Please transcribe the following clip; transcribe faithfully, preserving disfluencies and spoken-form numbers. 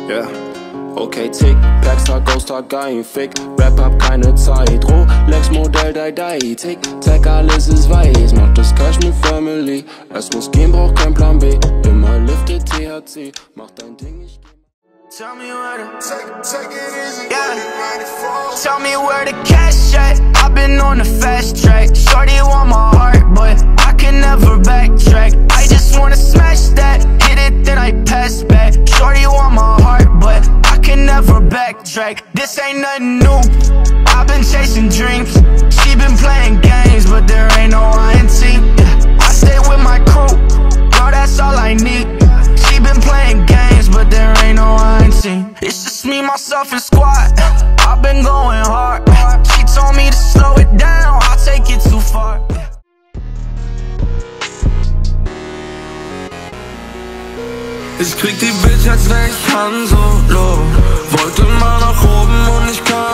Yeah. Okay, Tick, Blackstar, Ghost-Tag, kein Fick. Rap hab keine Zeit, Rolex-Modell, die, die. Tick, Tack, alles ist weiß. Macht das Cash mit Family. Es muss gehen, braucht kein Plan B. Immer liftet T H C. Mach dein Ding, ich geh. Tell me where the take, take it easy, yeah. Tell me where the cash at. I've been on the fast track. Shorty want my heart, but I can never backtrack. I just wanna smash that, hit it, then I pass back. Shorty want my heart, but I can never backtrack. This ain't nothing new. I've been chasing dreams. She been playing games, but there ain't no I N T. Yeah. I stay with my crew. Yo, that's all I need. She been playing games, but there ain't no I N T. It's just me, myself, and squad. I've been going hard. She told me to slow it down, I'll take it too far. Ich krieg die Bitch, als wär ich Han Solo. Wollte mal nach oben und ich kann